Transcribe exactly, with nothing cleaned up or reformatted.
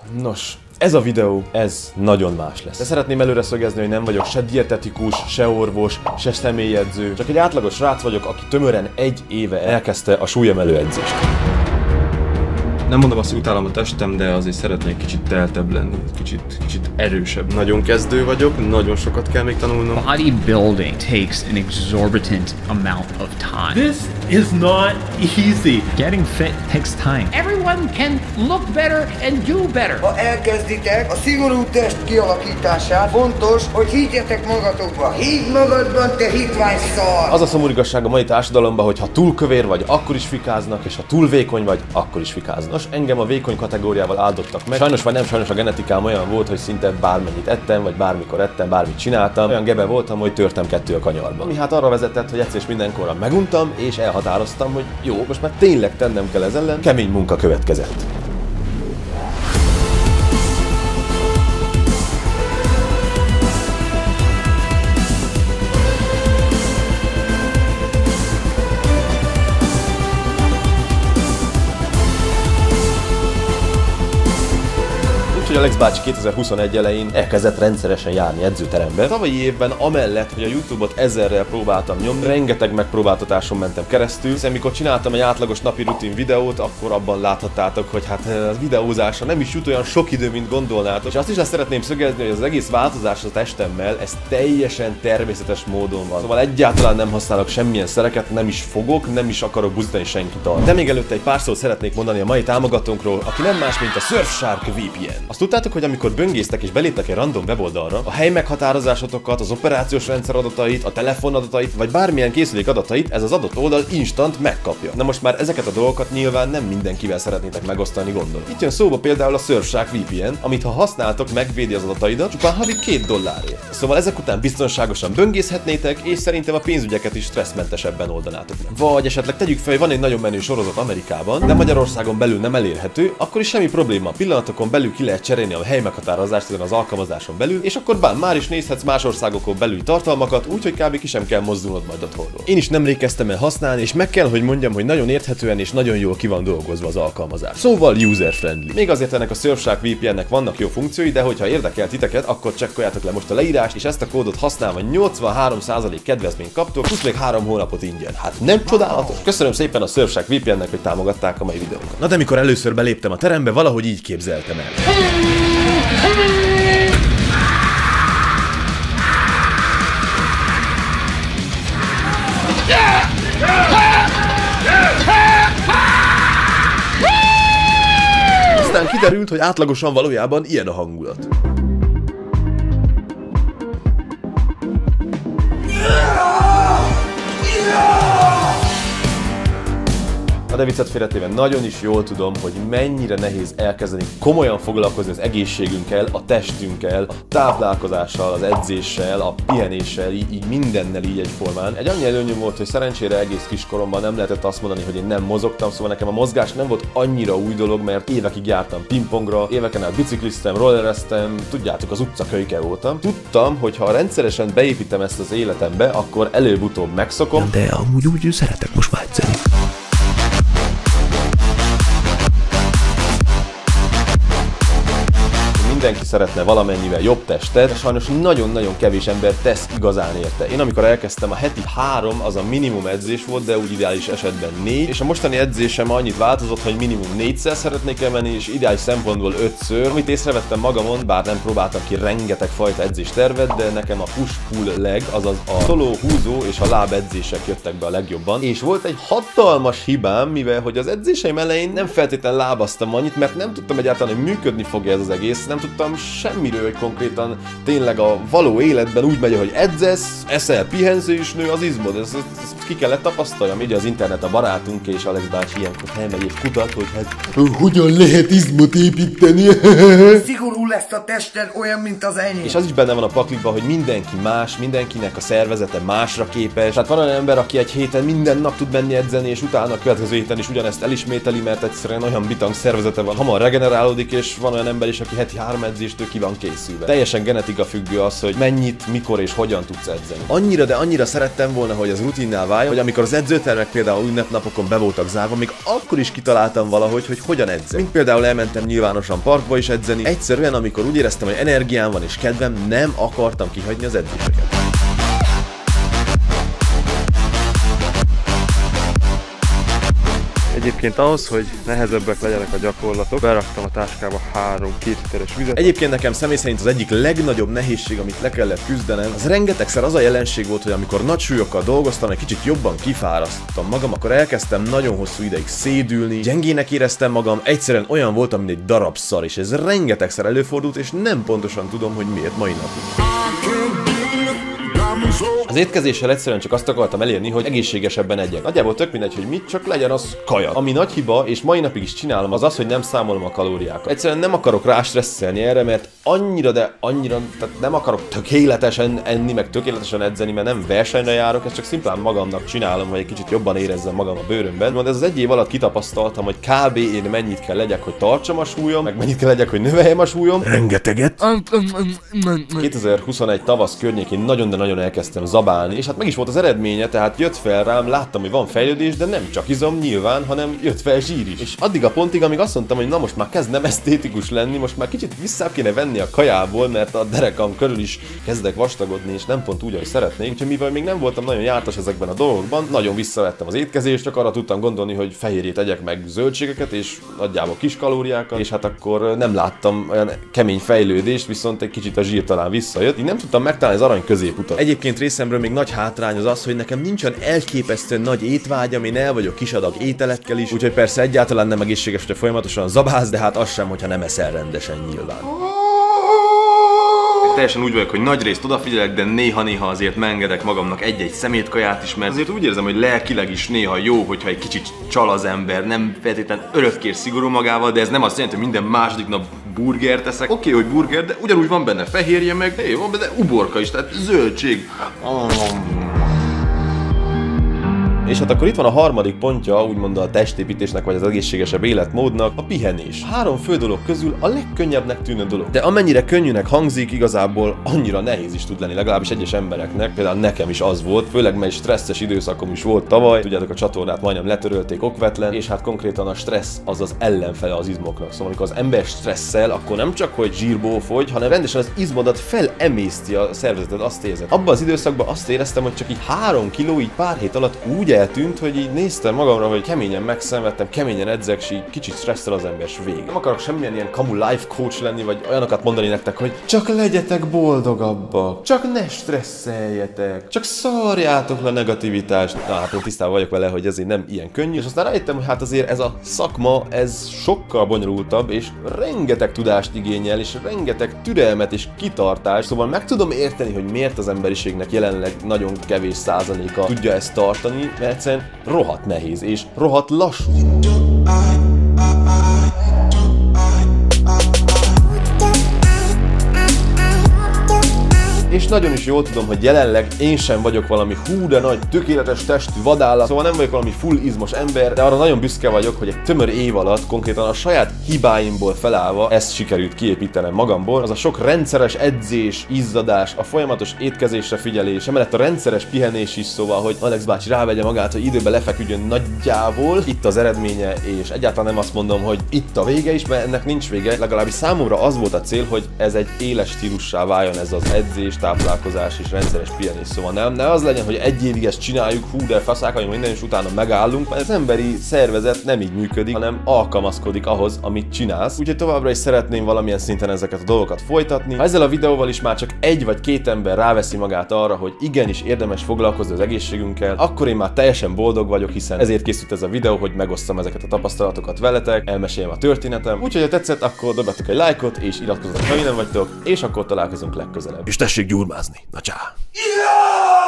Nos, ez a videó, ez nagyon más lesz. De szeretném előre szögezni, hogy nem vagyok se dietetikus, se orvos, se személyedző. Csak egy átlagos srác vagyok, aki tömören egy éve elkezdte a súlyemelő edzést. Nem mondom azt, hogy utálom a testem, de azért szeretnék kicsit teltebb lenni, kicsit, kicsit erősebb. Nagyon kezdő vagyok, nagyon sokat kell még tanulnom. Bodybuilding takes an exorbitant amount of time. This is not easy. Getting fit takes time. Everyone can look better and do better. Ha elkezditek a szigorú test kialakítását, fontos, hogy higgyetek magatokba. Higgy magadban, te hitvány szar! Az a szomorú igazság a mai társadalomban, hogy ha túl kövér vagy, akkor is fikáznak, és ha túl vékony vagy, akkor is fikáznak. Engem a vékony kategóriával áldottak meg. Sajnos vagy nem sajnos a genetikám olyan volt, hogy szinte bármennyit ettem, vagy bármikor ettem, bármit csináltam. Olyan gebe voltam, hogy törtem kettő a kanyarban. Ami hát arra vezetett, hogy egyszer és mindenkorra meguntam, és elhatároztam, hogy jó, most már tényleg tennem kell ez ellen. Kemény munka következett. Alex bácsi kétezer-huszonegy elején elkezdett rendszeresen járni edzőterembe. Tavalyi évben amellett, hogy a YouTube-ot ezerrel próbáltam nyomni, rengeteg megpróbáltatáson mentem keresztül, hiszen mikor csináltam egy átlagos napi rutin videót, akkor abban láthattátok, hogy hát a videózásra nem is jut olyan sok idő, mint gondolnátok. És azt is azt szeretném szögezni, hogy az egész változás a testemmel, ez teljesen természetes módon van. Szóval egyáltalán nem használok semmilyen szereket, nem is fogok, nem is akarok buzdítani senkit arra. De még előtte egy pár szót szeretnék mondani a mai támogatónkról, aki nem más, mint a Surfshark vé pé en. Azt tudtátok, hogy amikor böngésztek és beléptek egy random weboldalra, a hely meghatározásotokat, az operációs rendszer adatait, a telefon adatait, vagy bármilyen készülék adatait ez az adott oldal instant megkapja. Na most már ezeket a dolgokat nyilván nem mindenkivel szeretnétek megosztani, gondolom. Itt jön szóba például a Surfshark vé pé en, amit ha használtok, megvédi az adataidat, csupán havi két dollárért. Szóval ezek után biztonságosan böngészhetnétek, és szerintem a pénzügyeket is stresszmentesebben oldanátok meg. Vagy esetleg tegyük fel, hogy van egy nagyon menő sorozat Amerikában, de Magyarországon belül nem elérhető, akkor is semmi probléma. A pillanatokon belül ki lehet cserélni a hely meghatározást ezen az alkalmazáson belül, és akkor bár már is nézhetsz más országokon belüli tartalmakat, úgyhogy kb. Ki sem kell mozdulnod majd otthonról. Én is nemrég kezdtem el használni, és meg kell, hogy mondjam, hogy nagyon érthetően és nagyon jól ki van dolgozva az alkalmazás. Szóval user friendly. Még azért ennek a Surfshark vé pé ennek vannak jó funkciói, de hogyha érdekel titeket, akkor csekkoljátok le most a leírást, és ezt a kódot használva nyolcvanhárom százalék kedvezményt kaptok, plusz még három hónapot ingyen. Hát nem csodálatos? Köszönöm szépen a Surfshark vé pé ennek, hogy támogatták a mai videónkat. Na de mikor először beléptem a terembe, valahogy így képzeltem el. Aztán kiderült, hogy átlagosan valójában ilyen a hangulat. De viccet félretéve nagyon is jól tudom, hogy mennyire nehéz elkezdeni komolyan foglalkozni az egészségünkkel, a testünkkel, a táplálkozással, az edzéssel, a pihenéssel, így, így mindennel így egyformán. Egy annyi előnyöm volt, hogy szerencsére egész kiskoromban nem lehetett azt mondani, hogy én nem mozogtam, szóval nekem a mozgás nem volt annyira új dolog, mert évekig jártam pingpongra, éveken át bicikliztem, rollereztem, tudjátok, az utcakölyke voltam. Tudtam, hogy ha rendszeresen beépítem ezt az életembe, akkor előbb-utóbb megszokom. De amúgy úgy szeretek most már edzeni. Mindenki szeretne valamennyivel jobb testet, de sajnos nagyon-nagyon kevés ember tesz igazán érte. Én amikor elkezdtem, a heti három az a minimum edzés volt, de úgy ideális esetben négy, és a mostani edzésem annyit változott, hogy minimum négyszer szeretnék elmenni, és ideális szempontból ötször. Amit észrevettem magamon, bár nem próbáltam ki rengeteg fajta edzéstervet, de nekem a push-pull leg, azaz a szoló, húzó és a láb edzések jöttek be a legjobban. És volt egy hatalmas hibám, mivel hogy az edzéseim elején nem feltétlenül lábaztam annyit, mert nem tudtam egyáltalán, hogy működni fog ez az egész, nem tudtam semmiről, hogy konkrétan tényleg a való életben úgy megy, hogy edzesz, eszel, pihensz és nő az izmod. Ezt, ezt, ezt ki kellett tapasztaljam. Így az internet a barátunk és Alex bácsi ilyenkor elmegy és kutat, hogy hát hogyan lehet izmot építeni. Szigorú lesz a tested olyan, mint az enyém. És az is benne van a pakliban, hogy mindenki más, mindenkinek a szervezete másra képes. Tehát van olyan ember, aki egy héten minden nap tud menni edzeni, és utána a következő héten is ugyanezt elismételi, mert egyszerűen olyan bitang szervezete van, hamar regenerálódik, és van olyan ember is, aki heti három edzéstől ki van készülve. Teljesen genetika függő az, hogy mennyit, mikor és hogyan tudsz edzeni. Annyira, de annyira szerettem volna, hogy az rutinná váljon, hogy amikor az edzőtermek például ünnepnapokon be voltak zárva, még akkor is kitaláltam valahogy, hogy hogyan edzek. Mint például elmentem nyilvánosan parkba is edzeni. Egyszerűen, amikor úgy éreztem, hogy energiám van és kedvem, nem akartam kihagyni az edzéseket. Egyébként ahhoz, hogy nehezebbek legyenek a gyakorlatok, beraktam a táskába három két literes vizet. Egyébként nekem személy szerint az egyik legnagyobb nehézség, amit le kellett küzdenem, az rengetegszer az a jelenség volt, hogy amikor nagy súlyokkal dolgoztam, egy kicsit jobban kifárasztottam magam, akkor elkezdtem nagyon hosszú ideig szédülni, gyengének éreztem magam, egyszerűen olyan voltam, mint egy darab szar, és ez rengetegszer előfordult, és nem pontosan tudom, hogy miért mai napig. Az étkezéssel egyszerűen csak azt akartam elérni, hogy egészségesebben egyek. Nagyjából tök mindegy, hogy mit, csak legyen az kaja. Ami nagy hiba, és mai napig is csinálom, az az, hogy nem számolom a kalóriákat. Egyszerűen nem akarok rá stresszelni erre, mert annyira, de annyira, tehát nem akarok tökéletesen enni, meg tökéletesen edzeni, mert nem versenyre járok, ezt csak szimplán magamnak csinálom, hogy egy kicsit jobban érezzem magam a bőrömben. De ez az egy év alatt kitapasztaltam, hogy kb. Én mennyit kell legyek, hogy tartsam a súlyom, meg mennyit kell legyek, hogy növeljem a súlyom. Rengeteget. kétezer-huszonegy tavasz környékén nagyon, de nagyon elkezdtem zabálni, és hát meg is volt az eredménye, tehát jött fel rám, láttam, hogy van fejlődés, de nem csak izom nyilván, hanem jött fel zsír is. És addig a pontig, amíg azt mondtam, hogy na most már kezd nem esztétikus lenni, most már kicsit vissza kéne venni a kajából, mert a derekam körül is kezdek vastagodni, és nem pont úgy, ahogy szeretnék. Úgyhogy mivel még nem voltam nagyon jártas ezekben a dolgokban, nagyon visszavettem az étkezést, csak arra tudtam gondolni, hogy fehérjét egyek meg zöldségeket, és nagyjából kis kalóriákat, és hát akkor nem láttam olyan kemény fejlődést, viszont egy kicsit a zsír talán visszajött. Így nem tudtam megtalálni az arany középutat. Egyébként részemről még nagy hátrány az az, hogy nekem nincsen elképesztően nagy étvágyam, én el vagyok kis adag ételekkel is, úgyhogy persze egyáltalán nem egészséges, hogy folyamatosan zabálsz, de hát az sem, hogyha nem eszel rendesen nyilván. Teljesen úgy vagyok, hogy nagy részt odafigyelek, de néha-néha azért megengedek magamnak egy-egy szemétkaját is, mert azért úgy érzem, hogy lelkileg is néha jó, hogyha egy kicsit csal az ember, nem feltétlenül örökkér szigorú magával, de ez nem azt jelenti, hogy minden második nap burgert eszek. Oké, okay, hogy burger, de ugyanúgy van benne fehérje, meg hé, van benne uborka is, tehát zöldség. És hát akkor itt van a harmadik pontja, úgymond a testépítésnek vagy az egészségesebb életmódnak, a pihenés. Három fő dolog közül a legkönnyebbnek tűnő dolog. De amennyire könnyűnek hangzik, igazából annyira nehéz is tud lenni, legalábbis egyes embereknek. Például nekem is az volt, főleg mert stresszes időszakom is volt tavaly. Tudjátok, a csatornát majdnem letörölték okvetlen, és hát konkrétan a stressz az az ellenfele az izmoknak. Szóval amikor az ember stresszel, akkor nem csak hogy zsírból fogy, hanem rendesen az izmodat felemészti a szervezeted, azt érzed. Abban az időszakban azt éreztem, hogy csak így három kiló így pár hét alatt úgy eltűnt, hogy így néztem magamra, hogy keményen megszenvedtem, keményen edzek, és így kicsit stresszel az ember, s vége. Nem akarok semmilyen ilyen kamu life coach lenni, vagy olyanokat mondani nektek, hogy csak legyetek boldogabbak, csak ne stresszeljetek, csak szarjátok le a negativitást. Na hát én tisztában vagyok vele, hogy ezért nem ilyen könnyű, és aztán rájöttem, hogy hát azért ez a szakma, ez sokkal bonyolultabb, és rengeteg tudást igényel, és rengeteg türelmet és kitartást, szóval meg tudom érteni, hogy miért az emberiségnek jelenleg nagyon kevés százaléka tudja ezt tartani, mert egyszerűen rohadt nehéz és rohadt lassú. És nagyon is jól tudom, hogy jelenleg én sem vagyok valami hú de nagy, tökéletes testű vadállat, szóval nem vagyok valami full izmos ember, de arra nagyon büszke vagyok, hogy egy tömör év alatt, konkrétan a saját hibáimból felállva ezt sikerült kiépítenem magamból. Az a sok rendszeres edzés, izzadás, a folyamatos étkezésre figyelés, emellett a rendszeres pihenés is, szóval, hogy Alex bácsi rávegye magát, hogy időben lefeküdjön nagyjából. Itt az eredménye, és egyáltalán nem azt mondom, hogy itt a vége is, mert ennek nincs vége. Legalábbis számomra az volt a cél, hogy ez egy éles stílussá váljon ez az edzés, táplálkozás és rendszeres pihenés. Szóval nem, ne az legyen, hogy egy évig ezt csináljuk, hú de faszák vagyunk minden, és utána megállunk, mert az emberi szervezet nem így működik, hanem alkalmazkodik ahhoz, amit csinálsz. Úgyhogy továbbra is szeretném valamilyen szinten ezeket a dolgokat folytatni. Ha ezzel a videóval is már csak egy vagy két ember ráveszi magát arra, hogy igenis érdemes foglalkozni az egészségünkkel, akkor én már teljesen boldog vagyok, hiszen ezért készült ez a videó, hogy megosztam ezeket a tapasztalatokat veletek, elmeséljem a történetem. Úgyhogy ha tetszett, akkor dobjatok egy lájkot és iratkozzatok, ha nem vagytok, és akkor találkozunk legközelebb. És tessék gyurmázni. Na csá! Yeah!